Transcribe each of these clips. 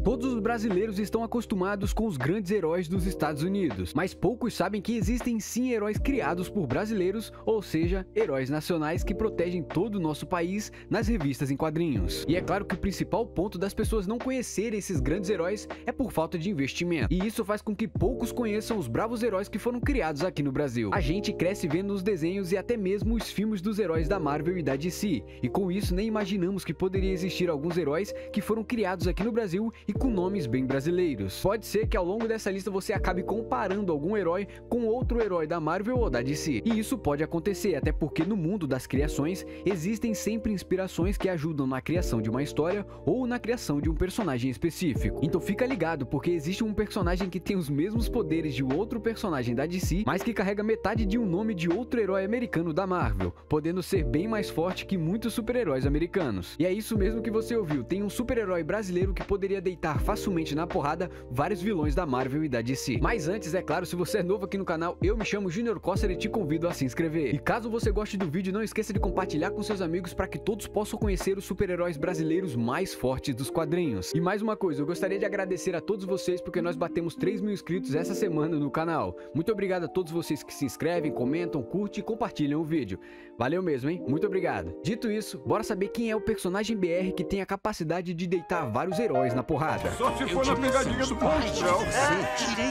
Todos os brasileiros estão acostumados com os grandes heróis dos Estados Unidos, mas poucos sabem que existem sim heróis criados por brasileiros, ou seja, heróis nacionais que protegem todo o nosso país nas revistas em quadrinhos. E é claro que o principal ponto das pessoas não conhecerem esses grandes heróis é por falta de investimento. E isso faz com que poucos conheçam os bravos heróis que foram criados aqui no Brasil. A gente cresce vendo os desenhos e até mesmo os filmes dos heróis da Marvel e da DC, e com isso nem imaginamos que poderia existir alguns heróis que foram criados aqui no Brasil e com nomes bem brasileiros. Pode ser que ao longo dessa lista você acabe comparando algum herói com outro herói da Marvel ou da DC. E isso pode acontecer, até porque no mundo das criações existem sempre inspirações que ajudam na criação de uma história ou na criação de um personagem específico. Então fica ligado, porque existe um personagem que tem os mesmos poderes de outro personagem da DC, mas que carrega metade de um nome de outro herói americano da Marvel, podendo ser bem mais forte que muitos super-heróis americanos. E é isso mesmo que você ouviu, tem um super-herói brasileiro que poderia deitar facilmente na porrada vários vilões da Marvel e da DC. Mas antes, é claro, se você é novo aqui no canal, eu me chamo Junior Coster e te convido a se inscrever. E caso você goste do vídeo, não esqueça de compartilhar com seus amigos para que todos possam conhecer os super-heróis brasileiros mais fortes dos quadrinhos. E mais uma coisa, eu gostaria de agradecer a todos vocês porque nós batemos 3.000 inscritos essa semana no canal. Muito obrigado a todos vocês que se inscrevem, comentam, curtem e compartilham o vídeo. Valeu mesmo, hein? Muito obrigado. Dito isso, bora saber quem é o personagem BR que tem a capacidade de deitar vários heróis na porrada. Só se for na pegadinha do Ponchão. Tirei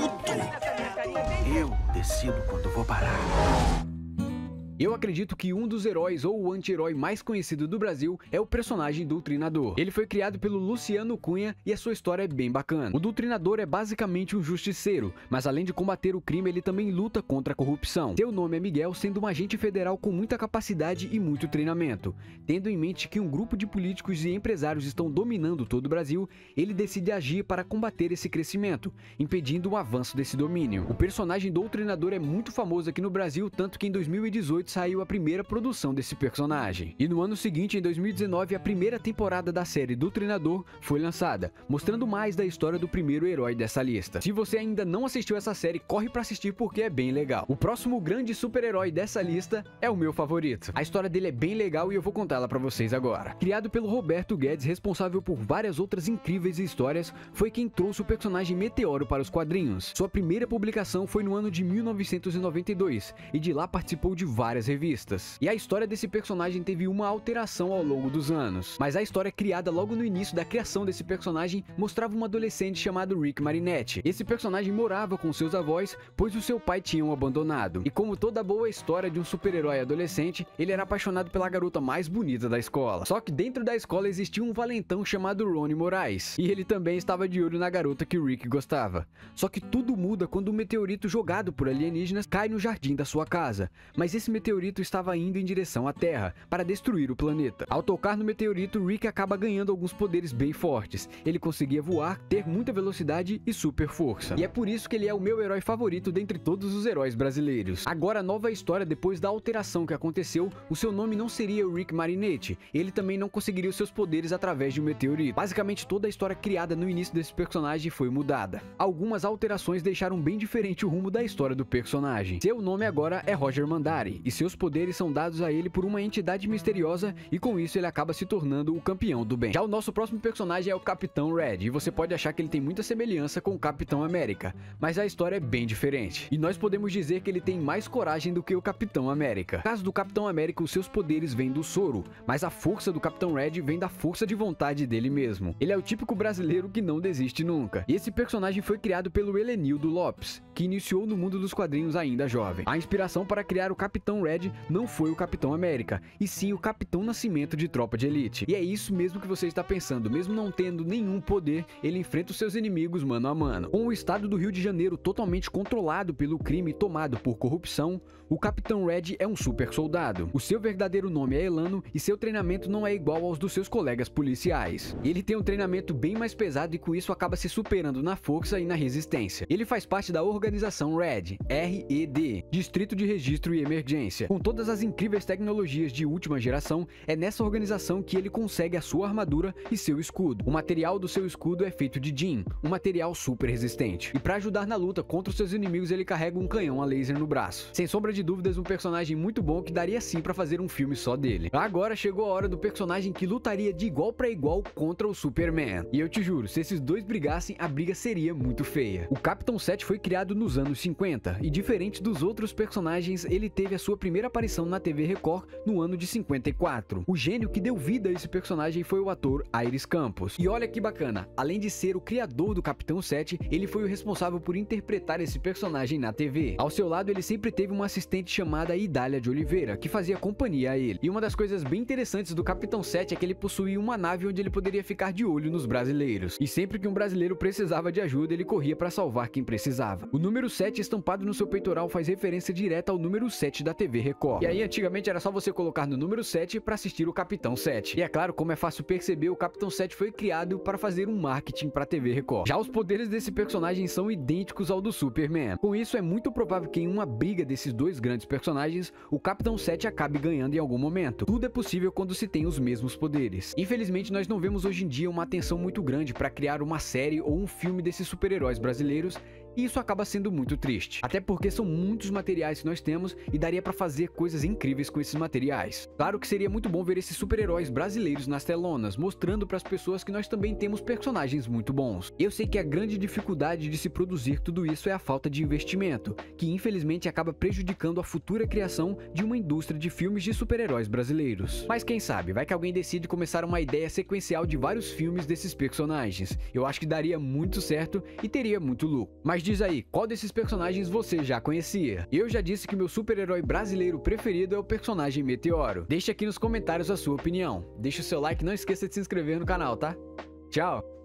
tudo. Eu decido quando vou parar. Eu acredito que um dos heróis ou o anti-herói mais conhecido do Brasil é o personagem Doutrinador. Ele foi criado pelo Luciano Cunha e a sua história é bem bacana. O Doutrinador é basicamente um justiceiro, mas além de combater o crime, ele também luta contra a corrupção. Seu nome é Miguel, sendo um agente federal com muita capacidade e muito treinamento. Tendo em mente que um grupo de políticos e empresários estão dominando todo o Brasil, ele decide agir para combater esse crescimento, impedindo o avanço desse domínio. O personagem Doutrinador é muito famoso aqui no Brasil, tanto que em 2018 saiu a primeira produção desse personagem. E no ano seguinte, em 2019, a primeira temporada da série Doutrinador foi lançada, mostrando mais da história do primeiro herói dessa lista. Se você ainda não assistiu essa série, corre pra assistir porque é bem legal. O próximo grande super-herói dessa lista é o meu favorito. A história dele é bem legal e eu vou contar ela pra vocês agora. Criado pelo Roberto Guedes, responsável por várias outras incríveis histórias, foi quem trouxe o personagem Meteoro para os quadrinhos. Sua primeira publicação foi no ano de 1992 e de lá participou de várias revistas. E a história desse personagem teve uma alteração ao longo dos anos. Mas a história criada logo no início da criação desse personagem mostrava um adolescente chamado Rick Marinetti. Esse personagem morava com seus avós, pois o seu pai tinha o abandonado. E como toda boa história de um super-herói adolescente, ele era apaixonado pela garota mais bonita da escola. Só que dentro da escola existia um valentão chamado Rony Moraes, e ele também estava de olho na garota que o Rick gostava. Só que tudo muda quando um meteorito jogado por alienígenas cai no jardim da sua casa. Mas esse meteorito estava indo em direção à Terra, para destruir o planeta. Ao tocar no meteorito, Rick acaba ganhando alguns poderes bem fortes. Ele conseguia voar, ter muita velocidade e super força. E é por isso que ele é o meu herói favorito dentre todos os heróis brasileiros. Agora, a nova história, depois da alteração que aconteceu, o seu nome não seria o Rick Marinetti. Ele também não conseguiria os seus poderes através de um meteorito. Basicamente, toda a história criada no início desse personagem foi mudada. Algumas alterações deixaram bem diferente o rumo da história do personagem. Seu nome agora é Roger Mandari, e seus poderes são dados a ele por uma entidade misteriosa, e com isso ele acaba se tornando o campeão do bem. Já o nosso próximo personagem é o Capitão Red, e você pode achar que ele tem muita semelhança com o Capitão América, mas a história é bem diferente. E nós podemos dizer que ele tem mais coragem do que o Capitão América. No caso do Capitão América, os seus poderes vêm do soro, mas a força do Capitão Red vem da força de vontade dele mesmo. Ele é o típico brasileiro que não desiste nunca. E esse personagem foi criado pelo Helenildo Lopes, que iniciou no mundo dos quadrinhos ainda jovem. A inspiração para criar o Capitão Red não foi o Capitão América, e sim o Capitão Nascimento de Tropa de Elite. E é isso mesmo que você está pensando, mesmo não tendo nenhum poder, ele enfrenta os seus inimigos mano a mano. Com o estado do Rio de Janeiro totalmente controlado pelo crime e tomado por corrupção, o Capitão Red é um super soldado. O seu verdadeiro nome é Elano e seu treinamento não é igual aos dos seus colegas policiais. Ele tem um treinamento bem mais pesado e com isso acaba se superando na força e na resistência. Ele faz parte da organização RED, R-E-D, Distrito de Registro e Emergência. resistência. Com todas as incríveis tecnologias de última geração, é nessa organização que ele consegue a sua armadura e seu escudo. O material do seu escudo é feito de Jin, um material super resistente. E para ajudar na luta contra os seus inimigos, ele carrega um canhão a laser no braço. Sem sombra de dúvidas, um personagem muito bom que daria sim para fazer um filme só dele. Agora chegou a hora do personagem que lutaria de igual para igual contra o Superman. E eu te juro, se esses dois brigassem, a briga seria muito feia. O Capitão 7 foi criado nos anos 50 e, diferente dos outros personagens, ele teve a sua primeira aparição na TV Record no ano de 54. O gênio que deu vida a esse personagem foi o ator Aires Campos. E olha que bacana, além de ser o criador do Capitão 7, ele foi o responsável por interpretar esse personagem na TV. Ao seu lado, ele sempre teve uma assistente chamada Idália de Oliveira, que fazia companhia a ele. E uma das coisas bem interessantes do Capitão 7 é que ele possuía uma nave onde ele poderia ficar de olho nos brasileiros. E sempre que um brasileiro precisava de ajuda, ele corria para salvar quem precisava. O número 7 estampado no seu peitoral faz referência direta ao número 7 da TV Record. E aí, antigamente era só você colocar no número 7 para assistir o Capitão 7. E é claro, como é fácil perceber, o Capitão 7 foi criado para fazer um marketing para a TV Record. Já os poderes desse personagem são idênticos ao do Superman. Com isso, é muito provável que em uma briga desses dois grandes personagens, o Capitão 7 acabe ganhando em algum momento. Tudo é possível quando se tem os mesmos poderes. Infelizmente, nós não vemos hoje em dia uma atenção muito grande para criar uma série ou um filme desses super-heróis brasileiros, e isso acaba sendo muito triste. Até porque são muitos materiais que nós temos e daria pra fazer coisas incríveis com esses materiais. Claro que seria muito bom ver esses super-heróis brasileiros nas telonas, mostrando para as pessoas que nós também temos personagens muito bons. Eu sei que a grande dificuldade de se produzir tudo isso é a falta de investimento, que infelizmente acaba prejudicando a futura criação de uma indústria de filmes de super-heróis brasileiros. Mas quem sabe, vai que alguém decide começar uma ideia sequencial de vários filmes desses personagens. Eu acho que daria muito certo e teria muito lucro. Mas diz aí, qual desses personagens você já conhecia? Eu já disse que meu super-herói brasileiro preferido é o personagem Meteoro. Deixe aqui nos comentários a sua opinião. Deixe o seu like e não esqueça de se inscrever no canal, tá? Tchau!